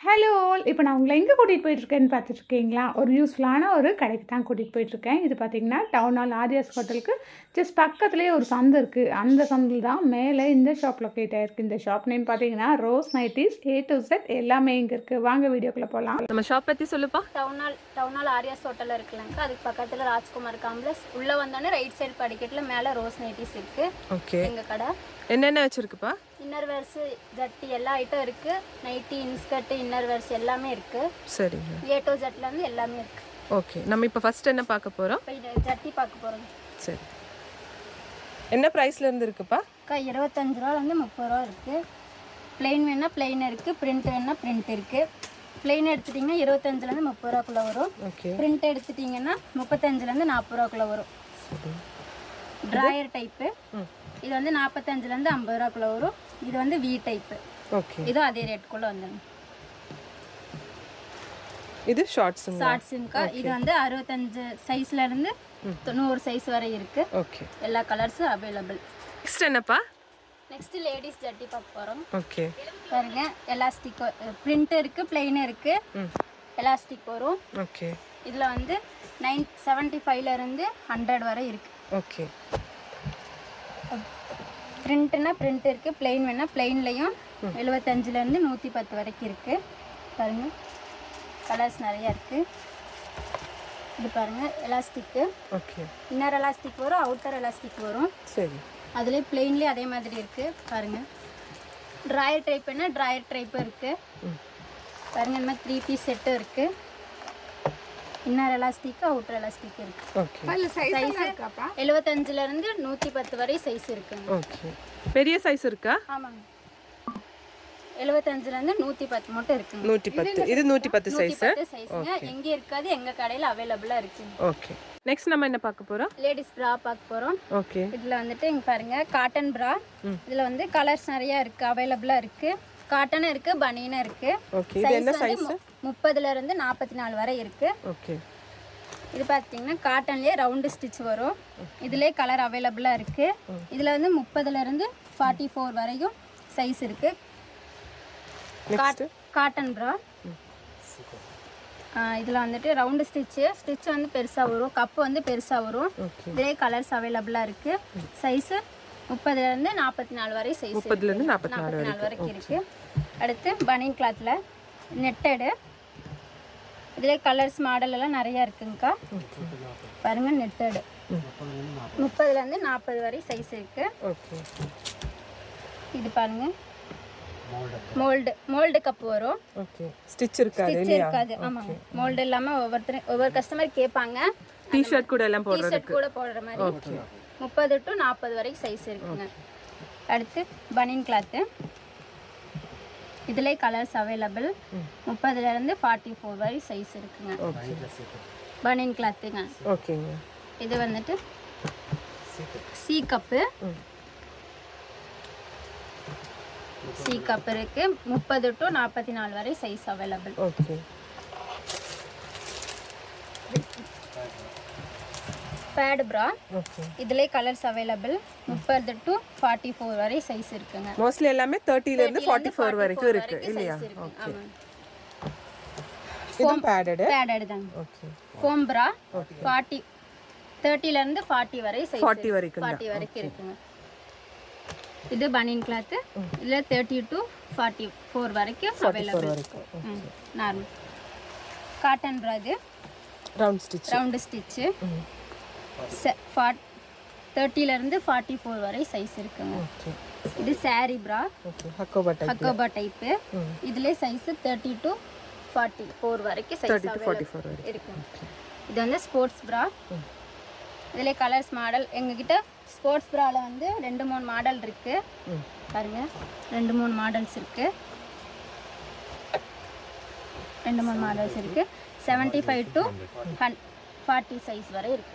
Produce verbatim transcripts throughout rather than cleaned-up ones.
Hello all. இப்போ நான் உங்களை எங்கே கூட்டிகிட்டு போயிட்டுருக்கேன்னு பார்த்துட்ருக்கீங்களா? ஒரு யூஸ்ஃபுல்லான ஒரு கடைக்கு தான் கூட்டிகிட்டு போயிட்டுருக்கேன். இது பார்த்தீங்கன்னா டவுன் ஹால் ஆரியாஸ் ஹோட்டலுக்கு ஜஸ்ட் பக்கத்துலேயே ஒரு சந்து இருக்குது. அந்த சந்தில் தான் மேலே இந்த ஷாப் லொக்கேட் ஆகிருக்கு. இந்த ஷாப் நேம் பார்த்தீங்கன்னா Rose Nighties. A to Z எல்லாமே இங்கே இருக்குது. வாங்க வீடியோக்குள்ளே போகலாம். நம்ம ஷாப் பற்றி சொல்லுப்பா. Town hall town hall Aryas ஹோட்டலில் இருக்குல்லங்க, அதுக்கு பக்கத்தில் ராஜ்குமார் காம்ப்ளெக்ஸ். உள்ளே வந்தோடனே ரைட் சைடு படிக்கட்டில் மேலே ரோஸ் நைட்டிஸ் இருக்குது. ஓகே, எங்கள் கடை என்னென்ன வச்சுருக்குப்பா? இன்னர் வேர்ஸ், ஜட்டி எல்லா ஐட்டம் இருக்குது. நைட்டி, இன்ஸ்கர்ட்டு, இன்னர் வேர்ஸ் எல்லாமே இருக்குது. சரிங்க, ஏ டு ஜட்லேருந்து எல்லாமே இருக்குது. ஓகே, நம்ம இப்போ ஃபர்ஸ்ட் என்ன பார்க்க போகிறோம்? இப்போ ஜட்டி பார்க்க போகிறோம். சரி, என்ன ப்ரைஸ்ல இருந்து இருக்குப்பா? அக்கா இருபத்தஞ்சு ரூபாலேருந்து முப்பது ரூபா இருக்குது. பிளெயின் வேணா பிளெயின் இருக்குது, பிரிண்ட் வேணா பிரிண்ட் இருக்குது. பிளெயின் எடுத்துட்டிங்கன்னா இருபத்தஞ்சிலேருந்து முப்பது ரூபாக்குள்ளே வரும். ஓகே, பிரிண்ட் எடுத்துட்டிங்கன்னா முப்பத்தஞ்சுலேருந்து நாற்பது ரூபாக்குள்ளே வரும். ட்ராயர் டைப்பு இது வந்து நாற்பத்தஞ்சுலேருந்து ஐம்பது ரூபாக்குள்ளே வரும். இது வந்து வி டைப்பு. ஓகே, இதுவும் அதே ரேட்டுக்குள்ளே வந்துடும். இது ஷார்ட்ஸுங்க. ஷார்ட்ஸுங்கக்கா இது வந்து அறுபத்தஞ்சு சைஸ்லேருந்து தொண்ணூறு சைஸ் வரை இருக்குது. ஓகே, எல்லா கலர்ஸும் அவைலபிள். நெக்ஸ்ட் என்னப்பா? நெக்ஸ்ட் லேடிஸ் ஜட்டி பார்க்க போகிறோம். ஓகே, பாருங்க, எலாஸ்டிக் பிரிண்ட் இருக்குது, பிளெயின் இருக்குது, எலாஸ்டிக் வரும். ஓகே, இதில் வந்து நைன் செவன்ட்டி ஃபைவ்லேருந்து ஹண்ட்ரட் வரை இருக்குது. ஓகே, பிரிண்ட்னா பிரிண்ட் இருக்குது, பிளெயின் வேணால் பிளெயின்லையும் எழுபத்தஞ்சிலேருந்து நூற்றி பத்து வரைக்கும் இருக்குது. பாருங்கள், கலர்ஸ் நிறையா இருக்குது. இது பாருங்கள், எலாஸ்டிக்கு. ஓகே, இன்னர் எலாஸ்டிக் வரும், அவுட்டர் எலாஸ்டிக் வரும். சரி, அதுலேயே பிளெயின்லேயே அதே மாதிரி இருக்குது. பாருங்கள், ட்ராயர் டைப்புன்னா ட்ராயர் டைப்பும் இருக்குது. பாருங்கள், இந்த மாதிரி த்ரீ பீஸ் செட்டும் இருக்குது. இன்னர் எலாஸ்டிக், அவுட்டர் எலாஸ்டிக் இருக்குது. ஓகே, சைஸ் எழுபத்தஞ்சிலேருந்து நூற்றி பத்து வரை சைஸ் இருக்குங்க. ஓகே, பெரிய சைஸ் இருக்கா? ஆமாங்க, எழுபத்தஞ்சிலேருந்து நூற்றி பத்து மட்டும் இருக்குங்க. நூற்றி பத்து, இது நூற்றி பத்து சைஸ். சைஸுங்க எங்கே இருக்காது, எங்கள் கடையில் அவைலபிளாக இருக்குங்க. ஓகே, நெக்ஸ்ட் நம்ம என்ன பார்க்க போகிறோம்? லேடிஸ் ப்ரா பார்க்க போகிறோம். ஓகே, இதில் வந்துட்டு இங்கே பாருங்கள், காட்டன் ப்ரா. இதில் வந்து கலர்ஸ் நிறையா இருக்குது, அவைலபிளாக இருக்குது. காட்டனும் இருக்குது, பனியனும் இருக்குது. ஓகே, இது என்ன சைஸ்? முப்பதுலேருந்து நாற்பத்தி நாலு வரை இருக்குது. ஓகே, இது பார்த்தீங்கன்னா காட்டன்லேயே ரவுண்டு ஸ்டிச் வரும். இதுலேயே கலர் அவைலபிளாக இருக்குது. இதில் வந்து முப்பதுலேருந்து ஃபார்ட்டி ஃபோர் வரையும் சைஸ் இருக்குது. Cotton bra. இதில் வந்துட்டு ரவுண்டு ஸ்டிச்சு ஸ்டிச் வந்து பெருசாக வரும், கப்பு வந்து பெருசாக வரும். இதே கலர்ஸ் அவைலபிளாக இருக்குது. சைஸு முப்பதுலேருந்து நாற்பத்தி நாலு வரை சைஸ், முப்பதுலேருந்து நாற்பத்தி நாலு வரைக்கும் இருக்குது. அடுத்து பனியன் கிளாத்தில் நெட்டடு. இதிலே கலர்ஸ் மாடல் எல்லாம் நிறையா இருக்குங்கக்கா. பாருங்கள், நெட்டடு முப்பதுலேருந்து நாற்பது வரை சைஸ் இருக்குது. ஓகே, இது பாருங்கள், மோல்டு மோல்டு கப் வரும். ஓகே, ஸ்டிச் இருக்காது ஸ்டிச் இருக்காது. ஆமாங்க, மோல்டு இல்லாமல் ஒவ்வொருத்தர் ஒவ்வொரு கஸ்டமர் கேட்பாங்க. டி-ஷர்ட் கூட எல்லாம் போடுறது, டி-ஷர்ட் கூட போடுற மாதிரி முப்பது டு நாற்பது வரை சைஸ் இருக்குங்க. அடுத்து பனியன் கிளாத்து. இதிலே கலர்ஸ் அவைலபிள். முப்பதுலேருந்து ஃபார்ட்டி ஃபோர் வரை சைஸ் இருக்குங்க. பனியன் கிளாத்துங்க. ஓகேங்க, இது வந்துட்டு சி கப்பு. சி கப் இருக்கு, முப்பது டு நாற்பத்தி நாலு வரை size available. Okay, pad bra. Okay, இதிலே கலர்ஸ் அவைலபிள். முப்பது டு ஃபார்ட்டி ஃபோர் வரை சைஸ் இருக்குங்க. மோஸ்ட்லி எல்லாமே தேர்ட்டில இருந்து ஃபார்ட்டி ஃபோர் வரைக்கும் இருக்கு இல்லையா? ஓகே, இது பேடட் பேடட் தான். Okay, foam bra. ஃபார்ட்டி தேர்ட்டில இருந்து ஃபார்ட்டி வரை சைஸ், ஃபார்ட்டி வரைக்கும் ஃபார்ட்டி வரைக்கும் இருக்குங்க. இது பனியன் கிளாத். இதுல தேர்ட்டி டு ஃபார்ட்டி ஃபோர் வரைக்கும் அவைலபிள் இருக்கு. Normal cotton bra. இது ரவுண்ட் ஸ்டிச், ரவுண்ட் ஸ்டிச். தேர்ட்டில இருந்து ஃபார்ட்டி ஃபோர் வரை சைஸ் இருக்குங்க. இது sari bra. Hakoba type, Hakoba type. இதுல size thirty to forty four வரைக்கும் சைஸ் அவைலபிள் இருக்கு. இது வந்து ஸ்போர்ட்ஸ் ப்ரா. இதுல கலர்ஸ் மாடல் எங்ககிட்ட ஸ்போர்ட்ஸ் ப்ரால வந்து ரெண்டு மூணு மாடல் இருக்கு. பாருங்க, ரெண்டு மூணு மாடல்ஸ் இருக்கு. ரெண்டு மூணு மாடல்ஸ் இருக்கு. Seventy five to forty size வரை இருக்கு.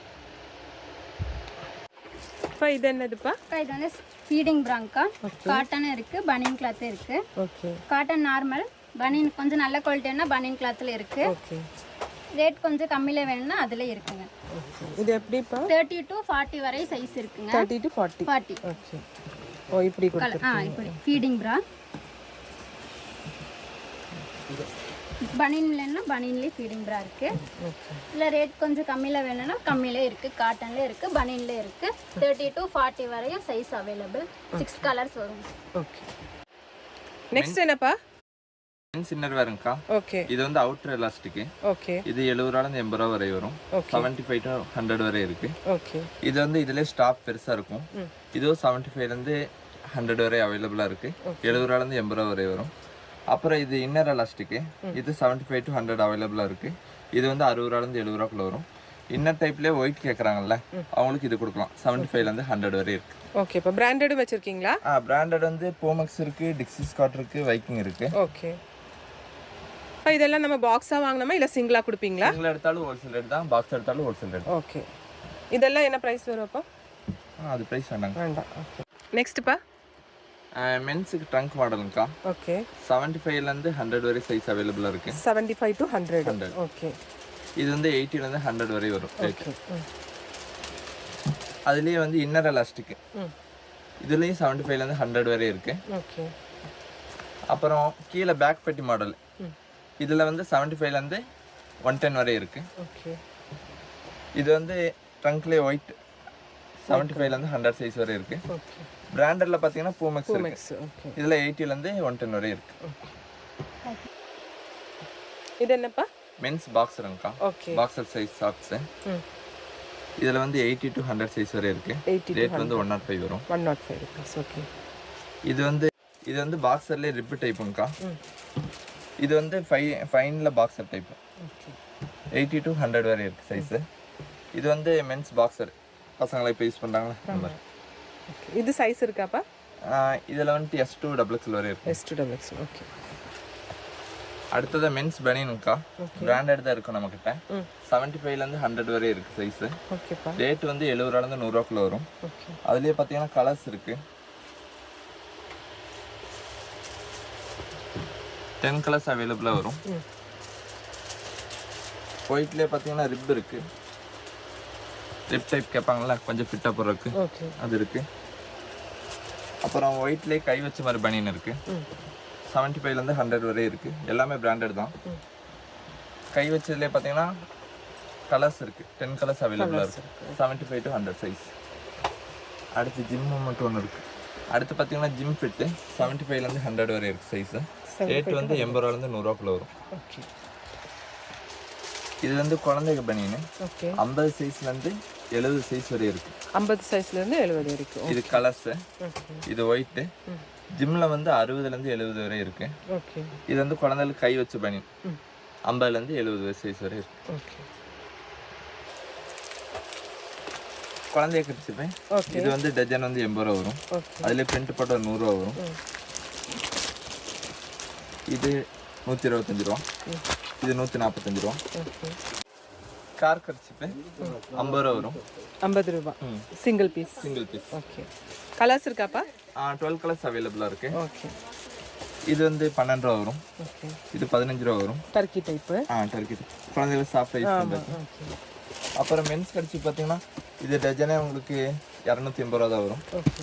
இப்போ இது என்னதுப்பா? இது வந்து ஃபீடிங் ப்ராங்கா. காட்டனும் இருக்கு, பனியன் கிளாத் இருக்கு. ஓகே, காட்டன் நார்மல், பனியன் கொஞ்சம் நல்ல குவாலிட்டினா பனியன் கிளாத்ல இருக்கு. ஓகே, ரேட் கொஞ்சம் கம்மியில வேணும்னா அதுல இருக்குங்க. இது எப்படிப்பா? தேர்ட்டி டு ஃபார்ட்டி வரை சைஸ் இருக்குங்க. Thirty to forty. Forty. Okay, oh இப்படி கொடுத்து. ஆ இப்படி ஃபீடிங் ப்ரா. பனியன்லன்னா பனியன்லேயே ஃபீடிங் ப்ரா இருக்குது. இல்லை ரேட் கொஞ்சம் கம்மியில் வேணும்னா கம்மியிலே இருக்குது, காட்டன்லேயே இருக்குது, பனியன்லேயே இருக்குது. தேர்ட்டி டு ஃபார்ட்டி வரையும் சைஸ் அவைலபிள். சிக்ஸ் கலர்ஸ் வரும். ஓகே. நெக்ஸ்ட் என்னப்பா? மென்ஸ் இன்னர் வேறுங்கக்கா. ஓகே. இது வந்து அவுட்டர் எலாஸ்டிக். ஓகே. இது எழுபது ரூபாயிலிருந்து எண்பது ரூபா வரை வரும். செவன்ட்டி ஃபைவ் டு ஹண்ட்ரட் வரை இருக்கு. ஓகே. இது வந்து இதுல ஸ்டாப் பெருசா இருக்கும். இதுவும் செவன்ட்டி ஃபைவ்லேருந்து ஹண்ட்ரட் வரை அவைலபிளாக இருக்கு. எழுபது ரூபாயிலிருந்து எண்பது ரூபா வரை வரும். அப்புறம் இது இன்னர் எலாஸ்டிக். இது செவன்ட்டி ஃபைவ் டு ஹண்ட்ரட் அவைலபிளாக இருக்கு. இது வந்து அறுபது ரூபாயிலிருந்து எழுபது ரூபாக்குள்ள வரும். இன்னர் டைப்லேயே ஒயிட் கேட்குறாங்கல்ல, அவங்களுக்கு இது கொடுக்கலாம். செவன்ட்டி ஃபைவ்லேருந்து ஹண்ட்ரட் வரை இருக்கு. ஓகே. இப்போ பிராண்டடும் வச்சிருக்கீங்களா? ஆ, பிராண்டட் வந்து போமக்ஸ் இருக்கு, டிக்ஸி ஸ்காட் இருக்கு, வைக்கிங் இருக்கு. ஓகே. இப்போ இதெல்லாம் நம்ம பாக்ஸாக வாங்கினோமா இல்லை சிங்கிளாக கொடுப்பீங்களா? சிங்கிள் எடுத்தாலும் ஹோல்சேல் ரேட் தான், பாக்ஸ் எடுத்தாலும் ஹோல்சேல் ரேட். ஓகே. இதெல்லாம் என்ன ப்ரைஸ் வரும் அப்போ? அது ப்ரைஸ் வேண்டாங்க. வேண்டாம். ஓகே. நெக்ஸ்ட்டுப்பா? மென்ஸுக்கு ட்ரங்க் மாடலுங்கக்கா. ஓகே. செவன்ட்டி ஃபைவ்லேருந்து ஹண்ட்ரட் வரை சைஸ் அவைலபிளாக இருக்கு. Seventy five to hundred. Okay. இது வந்து எயிட்டிலேருந்து ஹண்ட்ரட் வரை வரும் ரேட். அதுலேயே வந்து இன்னர் எலாஸ்டிக். இதுலேயும் செவன்ட்டி ஃபைவ்லேருந்து ஹண்ட்ரட் வரை இருக்கு. ஓகே. அப்புறம் கீழே பேக் பெட்டி மாடல். இதில் வந்து செவன்ட்டி ஃபைவ்லேருந்து ஒன் டென் வரை இருக்கு. ஓகே. இது வந்து ட்ரங்க்லேயே ஒயிட் செவன்ட்டி ஃபைவ்லேருந்து ஹண்ட்ரட் சைஸ் வரை இருக்கு. ஓகே. பிராண்டட்ல பார்த்தீங்கன்னா பூமெக்ஸ் இருக்கு. ஓகே. இதில் எயிட்டிலேருந்து ஒன் டென் வரை இருக்கு. இது என்னப்பா? மென்ஸ் பாக்ஸருங்கக்கா. ஓகே. Boxer size socks. இதில் வந்து எயிட்டி டு ஹண்ட்ரட் சைஸ் வரை இருக்கு. ரேட் வந்து ஒன் நாட் ஃபைவ் வரும். One nought five rupees. Okay. இது வந்து இது வந்து பாக்ஸர்லேயே ரிப்பு டைப்புங்கக்கா. இது வந்து ஃபை ஃபைனில் boxer type. Okay. Eighty to hundred வரை இருக்கு சைஸு. இது வந்து மென்ஸ் பாக்ஸர், பசங்களை இப்போ யூஸ் பண்ணுறாங்களா அந்த மாதிரி. ஓகே. இது சைஸ் இருக்காப்பா? இதில் வந்துட்டு எஸ் டூ டபுள் எக்ஸல் வரை இருக்கு. S to double XL. Okay. அடுத்தது மென்ஸ் பனியனுக்கா. பிராண்டட் தான் இருக்கும் நம்மக்கிட்ட. செவன்ட்டி ஃபைவ்லேருந்து ஹண்ட்ரட் வரை இருக்கு சைஸு. ஓகேப்பா. ரேட் வந்து எழுபது ரூபாலேருந்து நூறுரூவாக்குள்ள வரும். ஓகே. அதுலேயே பார்த்தீங்கன்னா கலர்ஸ் இருக்கு. டென் கலர்ஸ் அவைலபிளாக வரும். ஒயிட்லேயே பார்த்தீங்கன்னா ரிப் இருக்கு. ரிப் டைப் கேட்பாங்களா, கொஞ்சம் ஃபிட்டாக போடுறதுக்கு. ஓகே. அது இருக்கு. அப்புறம் ஒயிட்லேயே கை வச்ச மாதிரி பனியன் இருக்கு. செவன்ட்டி ஃபைவ்லேருந்து ஹண்ட்ரட் வரை இருக்கு. எல்லாமே பிராண்டட் தான். கை வச்சதுலேயே பார்த்தீங்கன்னா கலர்ஸ் இருக்கு. டென் கலர்ஸ் அவைலபிளாக இருக்கு. Seventy five to hundred size. அடுத்து ஜிம் மட்டும் ஒன்று இருக்கு. அடுத்து பார்த்தீங்கன்னா ஜிம் ஃபிட்டு செவன்ட்டி ஃபைவ்லேருந்து ஹண்ட்ரட் வரை இருக்கு சைஸு. ரேட் வந்து எண்பது ரூபாலேருந்து நூறுரூவாக்குள்ள வரும். ஓகே. இது வந்து குழந்தைங்க பனியன். ஓகே. ஐம்பது சைஸ்லேருந்து எழுபது சைஸ் வரை இருக்கு. ஐம்பது சைஸ்லேருந்து எழுபது வரைக்கும். இது கலர்ஸு. ஓகே. இது ஒயிட்டு. ஜிம்மில் வந்து அறுபதுலேருந்து எழுபது வரை இருக்கு. ஓகே. இது வந்து குழந்தைகளுக்கு கை வச்ச பனியன். ஐம்பதுலேருந்து எழுபது சைஸ் வரை இருக்கு. ஓகே. குழந்தைய கடிச்சுப்பேன். இது வந்து டஜன் வந்து எண்பது ரூபா வரும். அதுல பிரிண்ட் போட்ட ஒரு நூறுரூவா வரும். இது நூற்றி இருபத்தஞ்சு ரூபா. இது நூற்றி நாற்பத்தஞ்சு ரூபா. கார் கடிச்சுப்பேன் ஐம்பது ரூபா வரும். ஐம்பது ரூபா single piece. Single piece. Okay. Colours இருக்காப்பா? ஆ, டுவெல் கலர்ஸ் அவைலபிளாக இருக்கு. ஓகே. இது வந்து பன்னெண்டு ரூபா வரும். ஓகே. இது பதினஞ்சு ரூபா வரும். Turkey type. ஆ, டர்க்கி குழந்தைகளுக்கு சாஃப்ட் ரைஸ் பண்ணுறது. ஓகே. அப்புறம் மென்ஸ் கடிச்சு பார்த்தீங்கன்னா இது டஜனே உங்களுக்கு இரநூத்தி எண்பது ரூபா தான் வரும். ஓகே.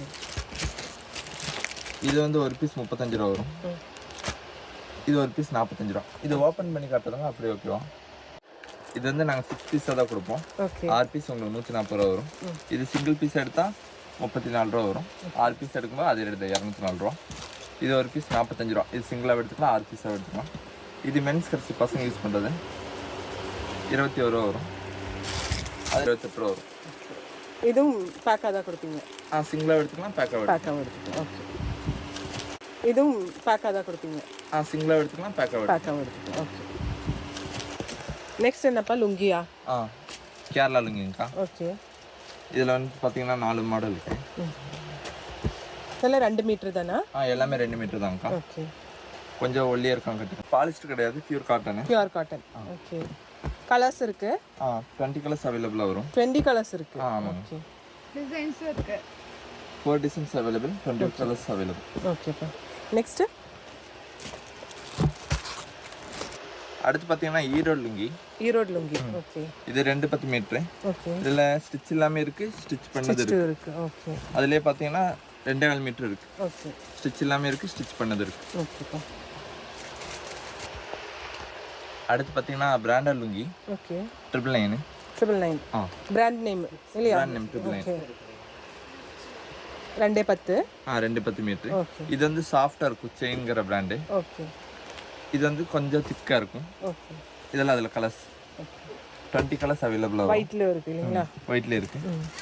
இது வந்து ஒரு பீஸ் முப்பத்தஞ்சு ரூபா வரும். இது ஒரு பீஸ் நாற்பத்தஞ்சு ரூபா. இது ஓப்பன் பண்ணி காட்டுறதுங்க அப்படி ஓகேவா. இது வந்து நாங்கள் சிக்ஸ் பீஸாக தான் கொடுப்போம். ஓகே. ஆறு பீஸ் உங்களுக்கு நூற்றி நாற்பது ரூபா வரும். இது சிங்கிள் பீஸ் எடுத்தால் முப்பத்தி நாலு ரூபா வரும். ஆறு பீஸ் எடுக்கும்போது அது எடுத்து இரநூத்தி நாலு ரூபா. இது ஒரு பீஸ் நாற்பத்தஞ்சு ரூபா. இது சிங்கிளாக எடுத்துக்கலாம், ஆறு பீஸாக எடுத்துக்கலாம். இது மென்ஸ் கடிச்சு பசங்க யூஸ் பண்ணுறது இருபத்தி ஒரு ரூபா வரும். அது இருபத்தெட்டு ரூபா வரும். இதுவும் பேக்காக தான் கொடுப்பீங்க? ஆ, சிங்கிளாக எடுத்துக்கலாம், பேக்காக பேக்காக எடுத்துக்கலாம். ஓகே. இதுவும் பேக்காக தான் கொடுப்பீங்க? ஆ, சிங்கிளாக எடுத்துக்கலாம், பேக்காக பேக்காக எடுத்துக்கலாம். ஓகே. நெக்ஸ்ட் என்னப்பா? லுங்கியா? ஆ, கேரளா லுங்கிங்கக்கா. ஓகே. இதில் வந்து பார்த்தீங்கன்னா நாலு மாடல் இருக்கு. இதெல்லாம் ரெண்டு மீட்டர் தானா? ஆ, எல்லாமே ரெண்டு மீட்டர் தான்க்கா. ஓகே. கொஞ்சம் ஒல்லியாக இருக்காங்க கட்டி. பாலிஸ்டர் கிடையாது, pure cotton. Pure cotton. Okay. Colours இருக்கு? ஆ, டுவெண்ட்டி கலர்ஸ் அவைலபிளாக வரும். டுவெண்ட்டி கலர்ஸ் இருக்கு. ஆ, ஆமாம். ஓகே. டிசைன்ஸும் இருக்கு. Four designs available, twenty colours available. ஓகேப்பா. நெக்ஸ்ட் அடுத்து பார்த்தீங்கன்னா ஈரோடு லுங்கி. ஈரோடு லுங்கி. ஓகே. இது ரெண்டு பத்து மீட்ரு. ஓகே. இதில் ஸ்டிச் எல்லாமே இருக்கு, ஸ்டிச் பண்ணது இருக்கு. ஓகே. அதுலேயே பார்த்தீங்கன்னா ரெண்டே கால் மீட்டர் இருக்கு. ஓகே. ஸ்டிச் எல்லாமே இருக்கு, ஸ்டிச் பண்ணது இருக்கு. ஓகேப்பா. அடுத்து பார்த்தீங்கன்னா branded lungi. Okay. Triple nine. Triple nine. ஆ. பிராண்ட் நேம் இல்லையா? Brand name triple nine. ரெண்டே பத்து. ஆ ரெண்டு பத்து மீட்ரு. ஓகே. இது வந்து சாஃப்டாக இருக்கும், செயின்கிற பிராண்டு. ஓகே. இது வந்து கொஞ்சம் திக்காக இருக்கும். ஓகே. இதெல்லாம் அதில் கலர்ஸ் டுவெண்ட்டி கலர்ஸ் அவைலபிளாக ஒயிட்ல இருக்கு இல்லைங்களா? ஒயிட்ல இருக்கு.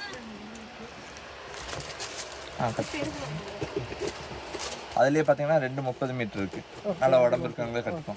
ஆ கட். அதுலேயே பார்த்தீங்கன்னா ரெண்டு முப்பது மீட்டர் இருக்கு. நல்லா உடம்பு இருக்கவங்களே கட்டுப்போம்.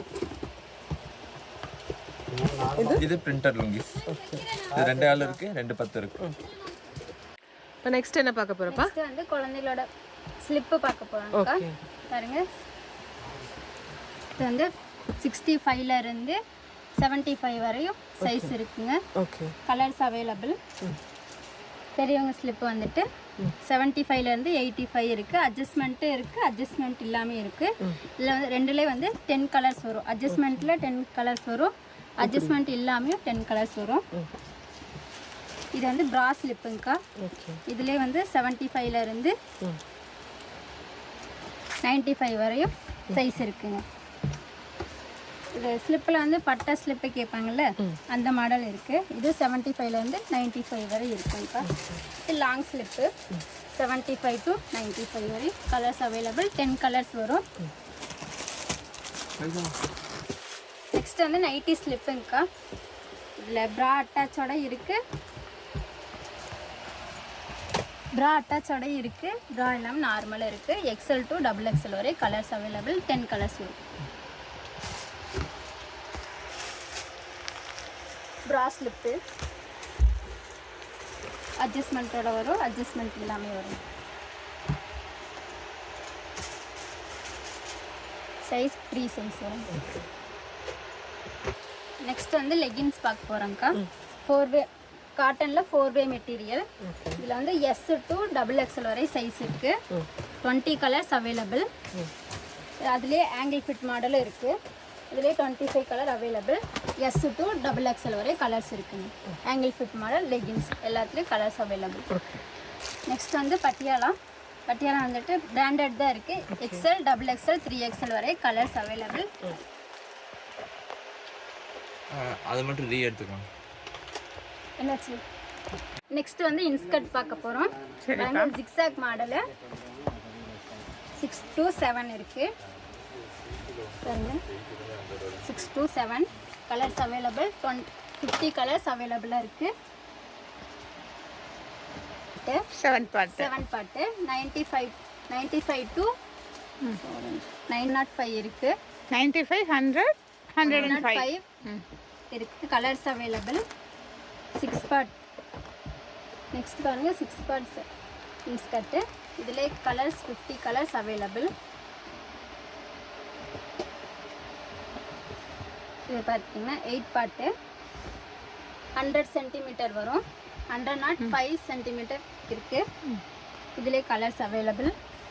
இது பிரிண்டட் லுங்கிஸ். இது ரெண்டு ஆள் இருக்கு, ரெண்டு பத்து இருக்கு. இப்போ நெக்ஸ்ட் என்ன பார்க்க போறப்பா? நெக்ஸ்ட் வந்து குழந்தைகளோட ஸ்லிப் பார்க்க போறோம். ஓகே. பாருங்க, இது வந்து சிக்ஸ்டி ஃபைவ்ல இருந்து செவன்ட்டி ஃபைவ் வரையும் சைஸ் இருக்குங்க. ஓகே. Colours available. பெரியவங்க ஸ்லிப் வந்துட்டு செவன்ட்டி ஃபைவ்ல இருந்து எயிட்டி ஃபைவ் இருக்கு. அட்ஜஸ்ட்மெண்ட்டு இருக்கு, அட்ஜஸ்ட்மெண்ட் இல்லாமல் இருக்கு. இதில் வந்து ரெண்டுலேயே வந்து டென் கலர்ஸ் வரும். அட்ஜஸ்ட்மெண்ட்டில் டென் கலர்ஸ் வரும், அட்ஜஸ்ட்மெண்ட் இல்லாமையும் டென் கலர்ஸ் வரும். இது வந்து ப்ரா ஸ்லிப்புங்கக்கா. இதுலேயே வந்து செவன்ட்டி ஃபைவ்ல இருந்து நைன்ட்டி ஃபைவ் வரையும் சைஸ் இருக்குங்க. இது ஸ்லிப்பில் வந்து பட்டை ஸ்லிப்பு கேட்பாங்கல்ல, அந்த மாடல் இருக்குது. இது செவன்ட்டி ஃபைவ்லேருந்து நைன்ட்டி ஃபைவ் வரை இருக்குங்கக்கா. இது long slip seventy five to ninety five வரை கலர்ஸ் அவைலபிள். டென் கலர்ஸ் வரும். நெக்ஸ்ட் வந்து நைட்டி ஸ்லிப்புங்கக்கா. இதில் ப்ரா அட்டாச்சோட இருக்குது, ப்ரா அட்டாச்சோட இருக்குது, ப்ரா இல்லாமல் நார்மலாக இருக்குது. எக்ஸ்எல் டு டபுள் எக்ஸ்எல் வரை கலர்ஸ் அவைலபிள். டென் கலர்ஸ் வரும். ப்ரா ஸ்லிப்பு அட்ஜஸ்ட்மெண்ட்டோட வரும், அட்ஜஸ்ட்மெண்ட் இல்லாமல் வரும். சைஸ் ஃப்ரீ சைஸ் வரும். நெக்ஸ்ட் வந்து லெகின்ஸ் பார்க்க போகிறோங்க்கா. ஃபோர் வே காட்டனில் ஃபோர் வே மெட்டீரியல். இதில் வந்து எஸ் டு டபுள் எக்ஸ்எல் வரை சைஸ் இருக்குது. Twenty colours available. அதுலேயே ஆங்கிள் ஃபிட் மாடலும் இருக்குது. இதுலேயே twenty five colour available. S to double XL வரை கலர்ஸ் இருக்குங்க. ஆங்கிள் ஃபிட் மாடல் லெகின்ஸ் எல்லாத்துலேயும் கலர்ஸ் அவைலபிள். நெக்ஸ்ட் வந்து பட்டியாலா. பட்டியாலா வந்துட்டு பிராண்டட் தான் இருக்குது. XL double XL three XL வரை கலர்ஸ் அவைலபிள். அது மட்டும் ரீ எடுத்துக்கோங்க. என்னாச்சு? நெக்ஸ்ட் வந்து இன்ஸ்கர்ட் பார்க்க போகிறோம். Zigzag model six to seven இருக்குது. Six to seven colours available. Twenty fifty colours அவைலபிளாக இருக்குது. Seven part seven part ninety five ninety five to nine nought five இருக்குது. Ninety five hundred hundred and five இருக்குது. Colours available. Six part. Next பாருங்கள், six parts inskirt. இதில் colours fifty colours available. இது பார்த்தீங்கன்னா eight part hundred centimetre வரும். Hundred nought five centimetre இருக்குது. இதிலே colours available.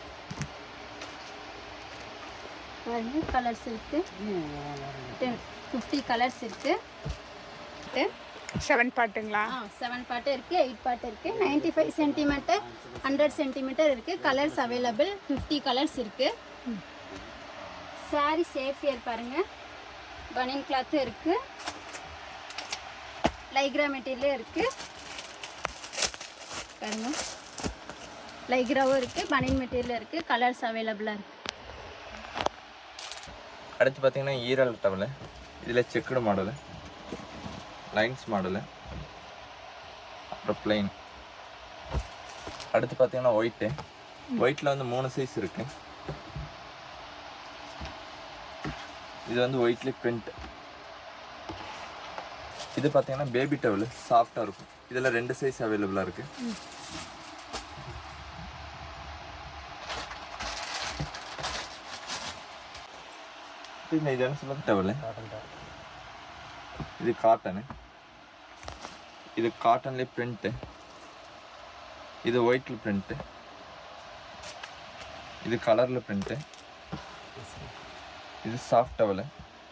Colours இருக்குது. டென் ஃபிஃப்டி கலர்ஸ் இருக்குது. செவன் பார்ட்டுங்களா? ஆ செவன் பார்ட்டு இருக்குது, எயிட் பார்ட்டு இருக்குது. Ninety five centimetre hundred centimetre இருக்குது. Colours available. ஃபிஃப்டி கலர்ஸ் இருக்குது. சாரீ சேஃபியர் பாருங்கள். பனியன் கிளாத்தும் இருக்குது, லைக்ரா மெட்டீரியலும் இருக்குது. பாருங்க, லைக்ராவும் இருக்குது, பனியன் மெட்டீரியலும் இருக்குது. கலர்ஸ் அவைலபிளாக இருக்குது. அடுத்து பார்த்தீங்கன்னா ஈரல் டவலு. இதில் செக்குடு மாடலு, லைன்ஸ் மாடலு, அப்புறம் பிளெயின். அடுத்து பார்த்தீங்கன்னா ஒயிட்டு. ஒயிட்டில் வந்து மூணு சைஸ் இருக்குது. இது வந்து ஒயிட்லேயே பிரிண்ட். இது பார்த்தீங்கன்னா பேபி டவல், சாஃப்டாக இருக்கும். இதில் ரெண்டு சைஸ் அவைலபிளாக இருக்குது. இது என்ன சொல்லுங்க டவல். இது காட்டனு. இது காட்டன்லேயே பிரிண்ட்டு. இது ஒயிட்டில் பிரிண்ட்டு. இது கலரில் பிரிண்ட்டு. இது சாஃப்ட் டவலு.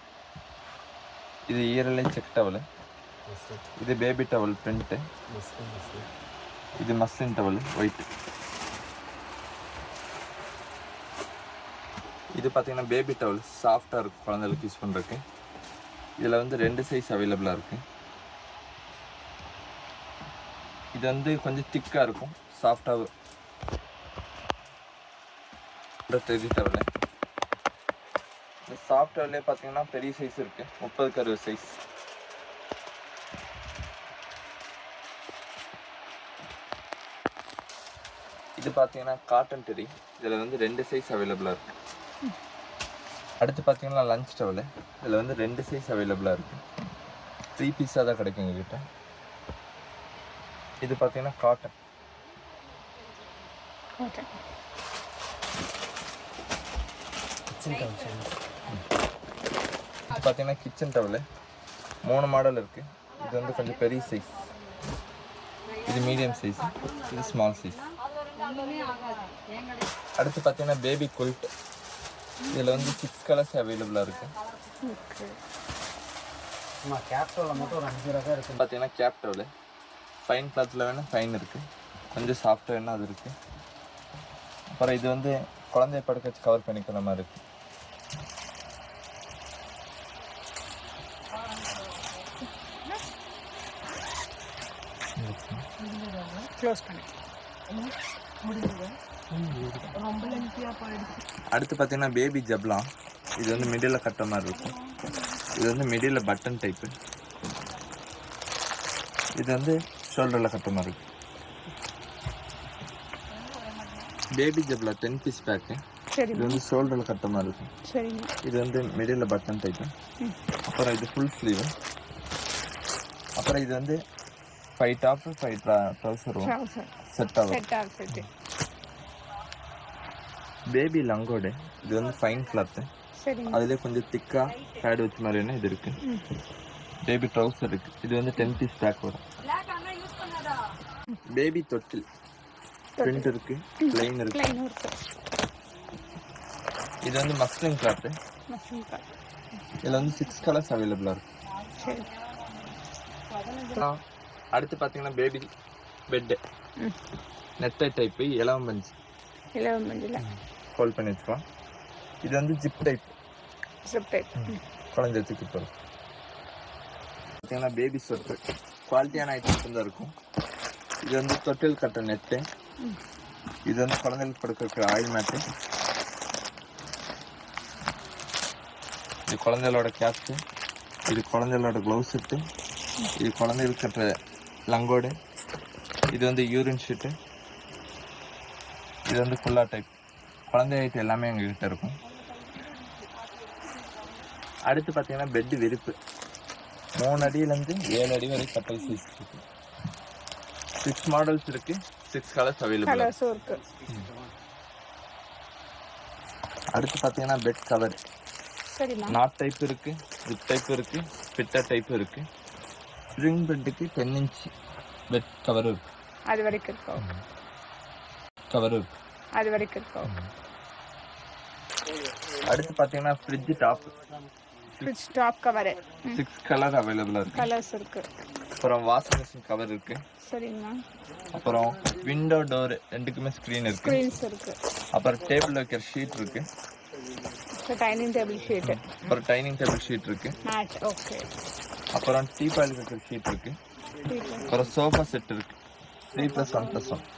இது ஈரலே செக் டவலு. இது பேபி டவல் பிரிண்ட்டு. இது மஸ்லின் டவல் ஒயிட். இது பார்த்தீங்கன்னா பேபி டவல், சாஃப்டாக இருக்கும் குழந்தைகளுக்கு யூஸ் பண்ணுறதுக்கு. இதில் வந்து ரெண்டு சைஸ் அவைலபிளாக இருக்குது. இது வந்து கொஞ்சம் திக்காக இருக்கும், சாஃப்டாக டெரி டவல். இந்த சாஃப்ட் டவல்லே பார்த்தீங்கன்னா பெரிய சைஸ் இருக்குது, முப்பதுக்கு அறுபது சைஸ். இது பார்த்தீங்கன்னா காட்டன் டெரி. இதில் வந்து ரெண்டு சைஸ் அவைலபிளாக இருக்குது. அடுத்து பார்த்தீங்கன்னா லஞ்ச் டவல். இதில் வந்து ரெண்டு சைஸ் அவைலபிளாக இருக்குது. த்ரீ பீஸாக தான் கிடைக்கும் எங்ககிட்ட. இது பார்த்தீங்கன்னா காட்டன். இது பார்த்தீங்கன்னா கிச்சன் டவல். மூணு மாடல் இருக்குது. இது வந்து கொஞ்சம் பெரிய சைஸ், இது மீடியம் சைஸ், இது ஸ்மால் சைஸ். அடுத்து பார்த்தீங்கன்னா பேபி குல்ட். இதில் வந்து சிக்ஸ் கலர்ஸ் அவைலபிளாக இருக்குது. பார்த்தீங்கன்னா கேப் டவல். ஃபைன் கிளாத்தில் வேணால் ஃபைன் இருக்குது, கொஞ்சம் சாஃப்டாக வேணால் அது இருக்குது. அப்புறம் இது வந்து குழந்தைய படுக்க வச்சு கவர் பண்ணிக்கிற மாதிரி இருக்குது. க்ளோஸ் பண்ணி அடுத்து பார்த்தீங்கன்னா பேபி ஜப்லாம். இது வந்து மிடில் கட்டுற மாதிரி இருக்கும். இது வந்து மிடில் பட்டன் டைப்பு. இது வந்து ஷோல்டரில் கட்டுற மாதிரி இருக்கும். பேபி ஜப்லா டென் பீஸ் பேக்கு. இது வந்து ஷோல்டரில் கட்டுற மாதிரி இருக்கும். இது வந்து மிடில் பட்டன் டைப்பு. அப்புறம் இது ஃபுல் ஸ்லீவு. அப்புறம் இது வந்து five top five trouser set ஆகும். பேபி லங்கோடு. இது வந்து ஃபைன் கிளாத்து. அதுலேயே கொஞ்சம் திக்காக பேட் வச்ச மாதிரி என்ன இது இருக்குது. பேபி ட்ரௌசர் இருக்குது. இது வந்து டென் பீஸ் பேக் வரும். பேபி தொட்டில் பிரிண்ட் இருக்குது, பிளைன் இருக்குது. இது வந்து மஸ்லின் கிளாத்து. இதில் வந்து சிக்ஸ் கலர்ஸ் அவைலபிளாக இருக்குது. அடுத்து பார்த்தீங்கன்னா பேபி பெட்டு நெட்டை டைப்பு, இலவம் பஞ்சு. இலவம் பஞ்சில் ஹோல்ட் பண்ணி வச்சுக்கலாம். இது வந்து ஜிப் டைப். ஜிப் டைப் குழந்தை தூக்கி போகிறோம். பார்த்தீங்கன்னா பேபி சொட்டு குவாலிட்டியான ஐட்டம்ஸ் தான் இருக்கும். இது வந்து தொட்டில் கட்ட நெட்டு. இது வந்து குழந்தைகளுக்கு படுக்கிற ஆயில் மேட்டு. இது குழந்தைகளோட கேப்ஸு. இது குழந்தைகளோட க்ளவுஸ் செட்டு. இது குழந்தைகளுக்கு கட்டுற லங்கோடு. இது வந்து யூரின் ஷீட்டு. இது வந்து ஃபுல்லா டைப். குழந்தை ஐட்டம் எல்லாமே எங்ககிட்ட இருக்கும். அடுத்து பார்த்தீங்கன்னா பெட்டு விரிப்பு. மூணு அடியிலேருந்து ஏழு அடி வரை கட்டல் சைஸ் இருக்கு. சிக்ஸ் மாடல்ஸ் இருக்கு, சிக்ஸ் கலர்ஸ் அவைலபிள் இருக்கு. அடுத்து பார்த்தீங்கன்னா பெட் கவர். நாட் டைப் இருக்கு, ஜிப் டைப் இருக்கு, ஃபிட்டர் டைப் இருக்கு. ஸ்ப்ரிங் பெட்டுக்கு டென் இன்ச் பெட் கவர் இருக்கு. அது வரைக்கும் இருக்கும். கவர் இருக்கு. அது வரைக்கும் இருக்கும். அடுத்து பார்த்தீங்கன்னா fridge top. Fridge top cover six colour அவைலபிளாக இருக்கு. கலர்ஸ் இருக்கு. அப்புறம் வாஷிங் மிஷின் கவர் இருக்கு. சரிங்கண்ணா. அப்புறம் விண்டோ டோர் ரெண்டுக்குமே ஸ்க்ரீன் இருக்கு. ஸ்க்ரீன்ஸ் இருக்கு. அப்புறம் டேபிள் வைக்கிற ஷீட் இருக்கு. Dining table sheet. அப்புறம் டைனிங் டேபிள் ஷீட் இருக்கு. மேட். ஓகே. அப்புறம் டீபாயில் வைக்கிற ஷீட் இருக்கு. அப்புறம் சோஃபா செட் இருக்கு. Three plus one plus one.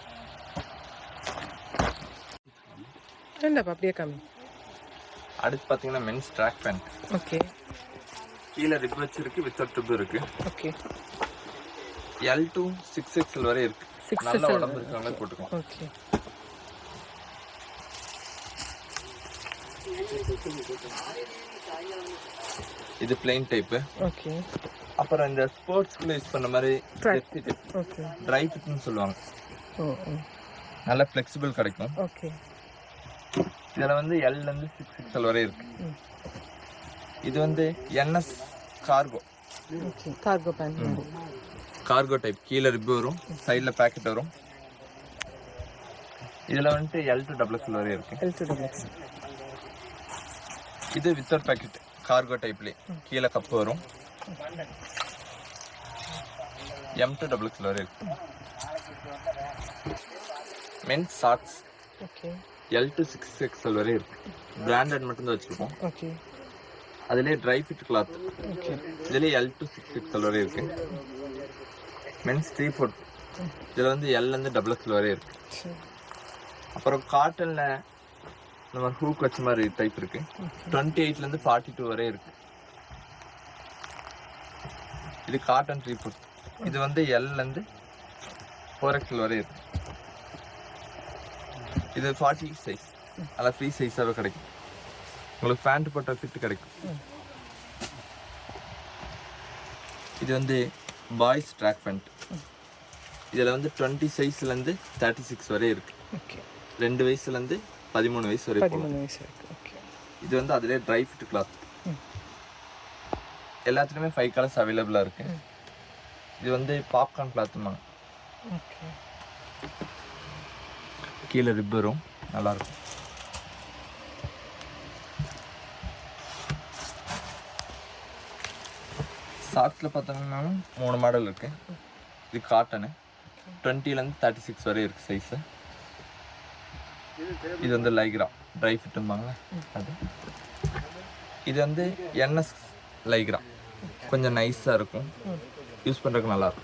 என்னப்பா அப்படியே கம்மி. அடுத்து பார்த்தீங்கன்னா மென்ஸ் ட்ராக் பேண்ட். ஓகே. கீழே ரிப் வச்சிருக்கு, வித்தவுட் ட்ரிப் இருக்கு. Okay. L to six XL வரை இருக்கு. நல்ல உடம்பு இருக்கவங்க போட்டுக்கலாம். ஓகே. இது பிளைன் டைப். ஓகே. அப்புறம் இந்த ஸ்போர்ட்ஸ்க்குள்ள யூஸ் பண்ண மாதிரி ஓகே. ட்ரை ஃபிட்னு சொல்லுவாங்க. ஓ ஓ. நல்ல ஃப்ளெக்சிபிள் கிடைக்கும். ஓகே. இதில் வந்து எல்ல இருந்து சிக்ஸ் எக்ஸ்எல் வரை இருக்கு. இது வந்து NS cargo. Okay. Cargo pant. Cargo type. கீழே ரிப் வரும், சைடில் பேக்கெட் வரும். இதில் வந்துட்டு எல் டு டபுள் எக்ஸ்எல் வரை இருக்கு. L to double XL. இது வித்தவுட் பேக்கெட் கார்கோ டைப்லேயே கீழே கப்பு வரும். எம் டு டபுள் எக்ஸ்எல் வரை இருக்கு. Men's shorts. Okay. L to six XL வரை இருக்கு. பிராண்டட் மட்டும்தான் வச்சுருக்கோம். ஓகே. அதுலேயே ட்ரை ஃபிட் கிளாத். ஓகே. இதுலேயே எல் டு சிக்ஸ் எக்ஸ்எல் வரை இருக்கு. Men's three four. இதில் வந்து எல்லேருந்து டபுள் எக்ஸ்எல் வரை இருக்கு. அப்புறம் காட்டனில் இந்த மாதிரி ஹூக் வச்ச மாதிரி டைப் இருக்கு. டுவெண்ட்டி எயிட்லேருந்து ஃபார்ட்டி டூ வரை இருக்கு. இது காட்டன் த்ரீ ஃபோர். இது வந்து எல்லேருந்து ஃபோர் எக்ஸ்எல் வரை இருக்கு. இது ஃபார்ட்டி சைஸ், நல்லா ஃப்ரீ சைஸாகவே கிடைக்கும். உங்களுக்கு பேண்ட் போட்ட ஃபிட் கிடைக்கும். இது வந்து பாய்ஸ் ட்ராக் பேண்ட். இதில் வந்து டுவெண்ட்டி சைஸ்லேருந்து தேர்ட்டி சிக்ஸ் வரை இருக்கு. ரெண்டு வயசுலேருந்து பதிமூணு வயசு வரை போகலாம். இது வந்து அதிலே ட்ரை ஃபிட் கிளாத். எல்லாத்துலேயுமே ஃபைவ் கலர்ஸ் அவைலபிளாக இருக்கு. இது வந்து பாப்கார்ன் கிளாத்துமாங்க. கீழே ரிப்பரும் நல்லாயிருக்கும். சாக்ஸில் பார்த்தோம்னா மூணு மாடல் இருக்கு. இது காட்டனு டுவெண்ட்டிலேருந்து தேர்ட்டி சிக்ஸ் வரை இருக்கு சைஸு. இது வந்து லைக்ரா ட்ரை ஃபிட்டும்பாங்க அது. இது வந்து என்எஸ் லைக்ரா, கொஞ்சம் நைஸாக இருக்கும், யூஸ் பண்ணுறதுக்கு நல்லாயிருக்கும்.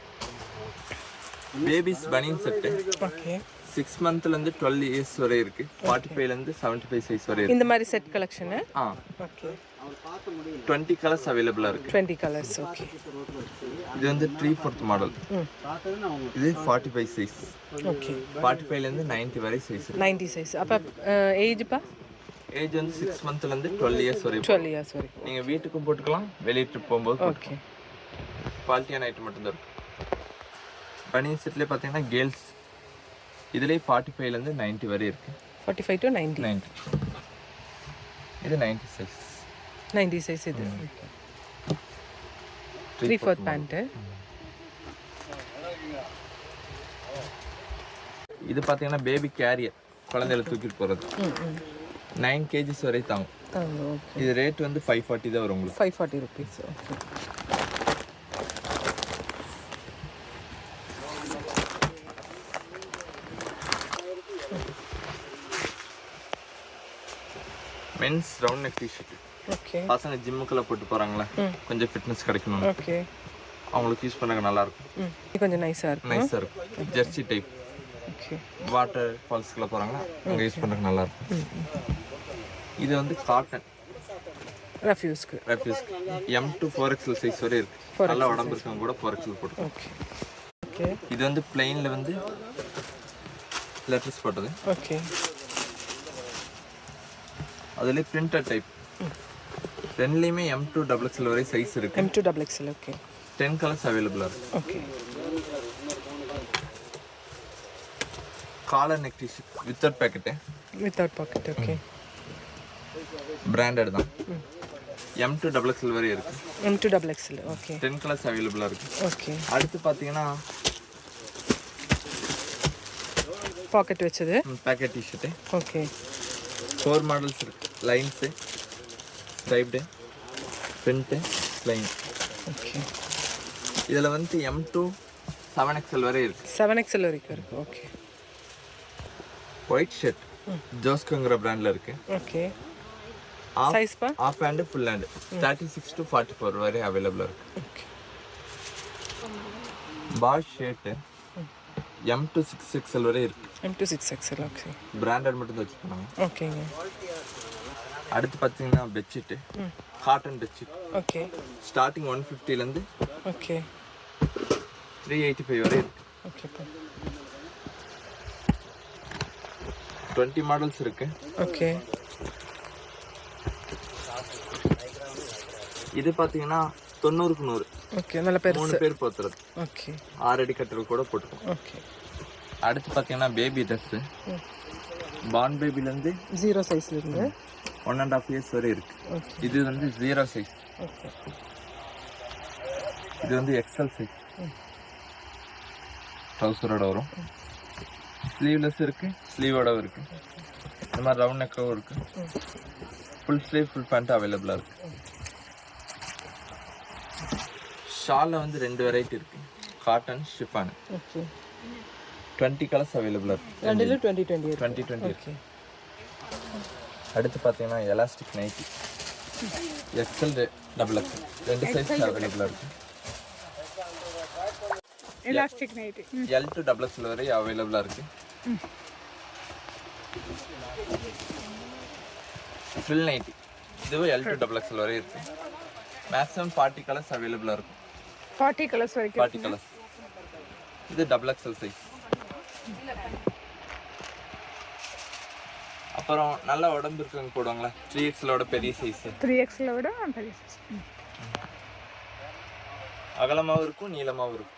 Babies banian set. Okay. Six மந்த்லேருந்து டுவெல் இயர்ஸ் வரை இருக்கு. ஃபார்ட்டி ஃபைவ்லேருந்து செவன்ட்டி ஃபைவ் சைஸ் வரை இருக்கு. இந்த மாதிரி set collection. Ah okay. Twenty colours அவைலபிளாக இருக்கு. Twenty colours. ஓகே. இது வந்து த்ரீ ஃபோர்த் மாடல். இது forty five size. Okay. Forty ஃபைவ்லேருந்து நைன்ட்டி வரை சைஸ். Ninety size. அப்போ ஏஜ்ப்பா? ஏஜ் வந்து சிக்ஸ் மந்த்லேருந்து டுவெல் இயர்ஸ் வரை. டுவெல் இயர்ஸ் வரைக்கும் நீங்கள் வீட்டுக்கும் போட்டுக்கலாம், வெளியே ட்ரிப் போகும்போது. ஓகே. குவாலிட்டியான ஐட்டம் மட்டும்தான் இருக்கும். பனியன் செட்லேயே பார்த்தீங்கன்னா கேர்ள்ஸ் இதுலேயே ஃபார்ட்டி ஃபைவ்லேருந்து நைன்ட்டி வரை இருக்கு. Forty five to ninety. Ninety. இது நைன்ட்டி சைஸ். Ninety size. இது த்ரீ ஃபோர்த் பேண்ட்டு. இது பார்த்தீங்கன்னா பேபி கேரியர், குழந்தையில தூக்கிட்டு போகிறது. நைன் கேஜிஸ் வரை தாங்கும். இது ரேட் வந்து ஃபைவ் ஃபார்ட்டி தான் வரும் உங்களுக்கு. Five forty rupees. Okay. Men's round neck t-shirt. Okay. பசங்க ஜிம்முக்குள்ள போட்டு போறாங்களா, கொஞ்சம் ஃபிட்னஸ் கிடைக்கணும். ஓகே. அவங்களுக்கு யூஸ் பண்ண நல்லா இருக்கும். இது கொஞ்சம் நைஸா இருக்கும். நைஸா இருக்கும். Jersey type. ஓகே. வாட்டர் ஃபால்ஸ்க்குள்ள போறாங்களா, அங்க யூஸ் பண்றதுக்கு நல்லா இருக்கும். இது வந்து காட்டன் ரெஃப்யூஸ்க்கு. ரெஃப்யூஸ் M to four XL size வரை இருக்கு. நல்ல உடம்பு இருக்கவங்க கூட ஃபோர் எக்ஸ்எல் போட்டு. ஓகே. ஓகே. இது வந்து பிளைன்ல வந்து லெட்டர்ஸ் போட்டது. ஓகே. அதுல பிரிண்டட் டைப். ரெண்டுலயுமே எம் டூ டபுள் எக்ஸ்எல் வரை சைஸ் இருக்கு. M to double XL. Okay. Ten colours அவைலபிளா இருக்கு. Okay. Collar neck t-shirt without pocket. Without packet. Okay. Branded தான். எம் டூ டபுள் எக்ஸ்எல் வரை இருக்கு. M to double XL. Okay. Ten colours அவைலபிளா இருக்கு. Okay. அடுத்து பாத்தீங்கன்னா பாக்கெட் வச்சது pocket t-shirt. Okay. Four models இருக்கு. Lines, striped, print, line. Okay. இதுல வந்து எம் டூ செவன் எக்ஸ்எல் வரை இருக்கு. செவன் எக்ஸ்எல் வரைக்கும் இருக்கு. ஓகே. ஒயிட் ஷர்ட் ஜோஸ்கோங்கிற பிராண்ட்ல இருக்கு. ஓகே. சைஸ் பா? Half hand full hand thirty six to forty four வரை அவைலபிளா இருக்கு. Okay. Boys shirt M to six XL வரை இருக்கு. M to six XL. Okay. Branded மட்டும் தான் வச்சுருக்காங்க. ஓகேங்க. அடுத்து பார்த்தீங்கன்னா bedsheet, cotton bedsheet. Okay. Starting one ஃபிஃப்டிலேருந்து ஓகே த்ரீ எயிட்டி ஃபைவ் வரை இருக்கு. ஓகே. டுவெண்ட்டி மாடல்ஸ் இருக்கு. ஓகே. இது பார்த்தீங்கன்னா தொண்ணூறுக்கு நூறு. ஓகே. நல்ல பெருசு. மூணு பேர் போத்துறது. ஓகே. ஆறு அடி கட்டல் கூட போட்டுக்கோம். ஓகே. அடுத்து பார்த்தீங்கன்னா பேபி ட்ரெஸ்ஸு. பான் பேபிலேருந்து ஜீரோ சைஸ்லேருந்து ஒன் அண்ட் ஆஃப் இயர்ஸ் வரை இருக்கு. இது வந்து ஜீரோ சைஸ். ஓகே. இது வந்து எக்ஸ்எல் சைஸ். ட்ரௌசரோட வரும். ஸ்லீவ்லெஸ் இருக்கு, ஸ்லீவோட இருக்கு. இந்த மாதிரி ரவுண்ட் நெக்கும் இருக்கு. ஃபுல் ஸ்லீவ் ஃபுல் பேண்ட் அவைலபிளா இருக்கு. ஷாலில் வந்து ரெண்டு வெரைட்டி இருக்கு, cotton, chiffon. Okay. Twenty colours அவைலபிளா இருக்கு. ரெண்டுல twenty twenty twenty twenty okay. அடுத்து பார்த்தீங்கன்னா elastic nightie. XL double XL ரெண்டு சைஸ் அவைலபிளாக இருக்குது. Elastic nightie. L to double XL வரை அவைலபிளாக இருக்குது. ஃபில் நைட்டி இதுவும் எல் டு டபுள் எக்ஸ்எல் வரை இருக்குது. மேக்ஸிமம் ஃபார்ட்டி கலர்ஸ் அவைலபிளாக இருக்கும். ஃபார்ட்டி கலர்ஸ் வரைக்கும். Forty colours. இது டபுள் எக்ஸ்எல் சைஸ். அப்புறம் நல்ல உடம்பு இருக்கவங்க போடுவாங்களா த்ரீ எக்ஸ்எலோட பெரிய சைஸ். த்ரீ எக்ஸ்எலோட பெரிய சைஸ். அகலமாகவும் இருக்கும் நீளமாகவும் இருக்கும்.